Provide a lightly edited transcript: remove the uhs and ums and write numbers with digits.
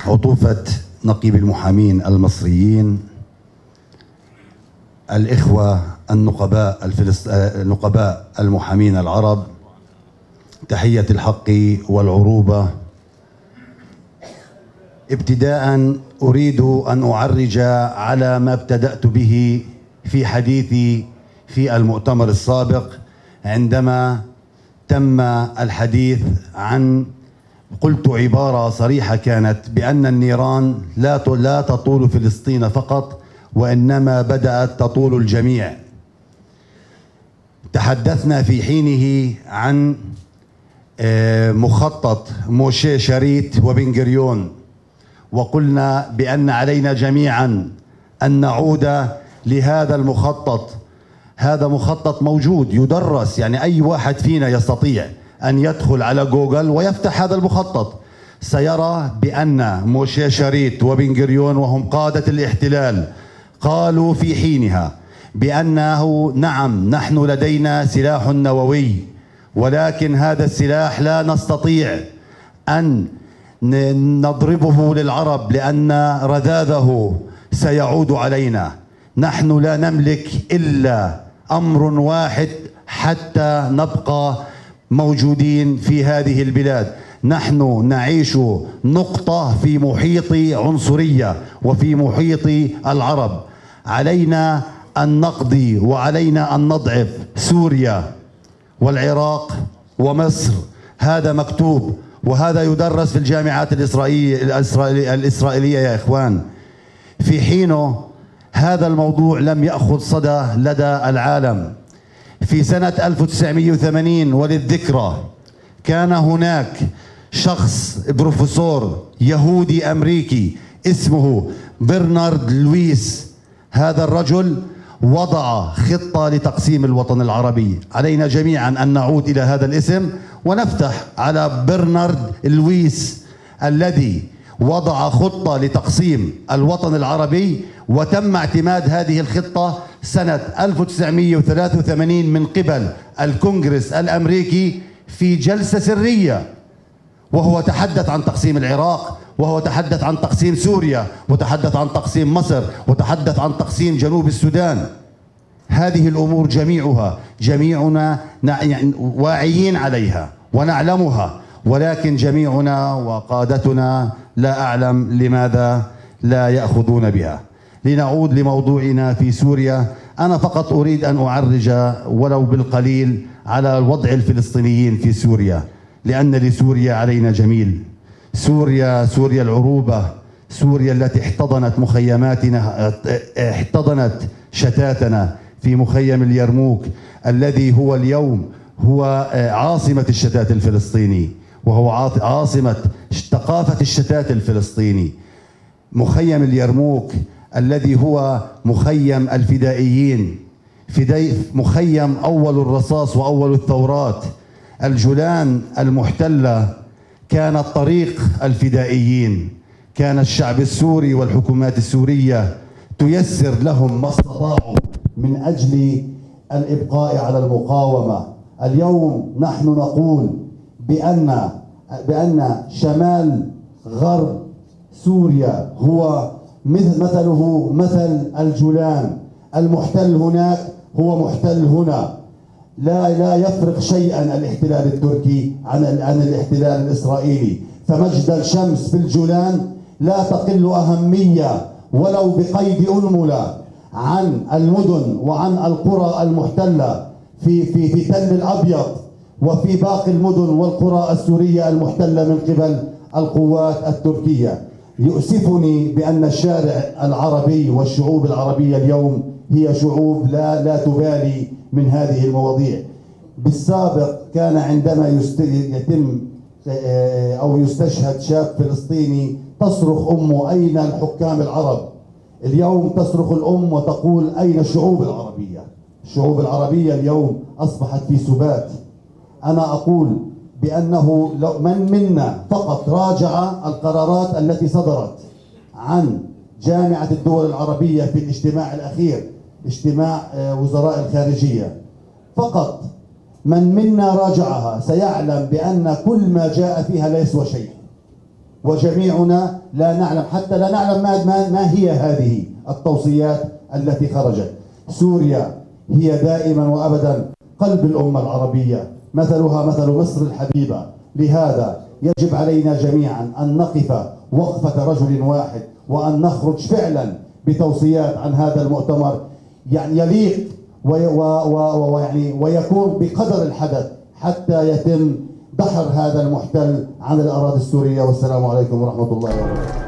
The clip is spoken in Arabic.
عطوفة نقيب المحامين المصريين، الإخوة النقباء المحامين العرب، تحية الحق والعروبة. ابتداء أريد أن أعرج على ما ابتدأت به في حديثي في المؤتمر السابق، عندما تم الحديث عن، قلت عبارة صريحة كانت بأن النيران لا تطول فلسطين فقط، وإنما بدأت تطول الجميع. تحدثنا في حينه عن مخطط موشي شريت وبن غوريون، وقلنا بأن علينا جميعا أن نعود لهذا المخطط. هذا مخطط موجود يدرس، يعني أي واحد فينا يستطيع أن يدخل على جوجل ويفتح هذا المخطط، سيرى بأن موشي شريت وبن غوريون وهم قادة الاحتلال قالوا في حينها بأنه نعم نحن لدينا سلاح نووي، ولكن هذا السلاح لا نستطيع أن نضربه للعرب لأن رذاذه سيعود علينا. نحن لا نملك إلا أمر واحد حتى نبقى موجودين في هذه البلاد، نحن نعيش نقطة في محيط عنصرية وفي محيط العرب. علينا أن نقضي وعلينا أن نضعف سوريا والعراق ومصر. هذا مكتوب وهذا يدرس في الجامعات الإسرائيلية يا إخوان. في حينه هذا الموضوع لم يأخذ صدى لدى العالم. في سنة 1980 وللذكرى كان هناك شخص بروفيسور يهودي أمريكي اسمه برنارد لويس. هذا الرجل وضع خطة لتقسيم الوطن العربي. علينا جميعا أن نعود إلى هذا الاسم ونفتح على برنارد لويس الذي وضع خطة لتقسيم الوطن العربي، وتم اعتماد هذه الخطة سنة 1983 من قبل الكونغرس الأمريكي في جلسة سرية، وهو تحدث عن تقسيم العراق، وهو تحدث عن تقسيم سوريا، وتحدث عن تقسيم مصر، وتحدث عن تقسيم جنوب السودان. هذه الأمور جميعنا واعيين عليها ونعلمها، ولكن جميعنا وقادتنا لا أعلم لماذا لا يأخذون بها. لنعود لموضوعنا في سوريا. أنا فقط أريد أن أعرج ولو بالقليل على وضع الفلسطينيين في سوريا، لأن لسوريا علينا جميل. سوريا العروبة، سوريا التي احتضنت مخيماتنا، احتضنت شتاتنا في مخيم اليرموك الذي هو اليوم هو عاصمة الشتات الفلسطيني، وهو عاصمة ثقافة الشتات الفلسطيني. مخيم اليرموك الذي هو مخيم الفدائيين، مخيم أول الرصاص وأول الثورات. الجولان المحتلة كانت طريق الفدائيين، كان الشعب السوري والحكومات السورية تيسر لهم ما استطاعوا من أجل الإبقاء على المقاومة. اليوم نحن نقول بأن شمال غرب سوريا هو مثله مثل الجولان، المحتل هناك هو محتل هنا. لا يفرق شيئا الاحتلال التركي عن الاحتلال الإسرائيلي. فمجد الشمس في الجولان لا تقل أهمية ولو بقيد أنملة عن المدن وعن القرى المحتلة في تل الأبيض وفي باقي المدن والقرى السورية المحتلة من قبل القوات التركية. يؤسفني بأن الشارع العربي والشعوب العربية اليوم هي شعوب لا تبالي من هذه المواضيع. بالسابق كان عندما يتم أو يستشهد شاب فلسطيني تصرخ أمه أين الحكام العرب؟ اليوم تصرخ الأم وتقول أين الشعوب العربية؟ الشعوب العربية اليوم أصبحت في سبات. أنا أقول بأنه لو من منا فقط راجع القرارات التي صدرت عن جامعة الدول العربية في الاجتماع الأخير، اجتماع وزراء الخارجية، فقط من منا راجعها سيعلم بأن كل ما جاء فيها لا يسوى شيء. وجميعنا لا نعلم، حتى لا نعلم ما هي هذه التوصيات التي خرجت. سوريا هي دائما وأبدا قلب الأمة العربية، مثلها مثل مصر الحبيبة. لهذا يجب علينا جميعا أن نقف وقفة رجل واحد، وأن نخرج فعلا بتوصيات عن هذا المؤتمر يعني يليق ويكون بقدر الحدث حتى يتم دحر هذا المحتل عن الأراضي السورية. والسلام عليكم ورحمة الله وبركاته.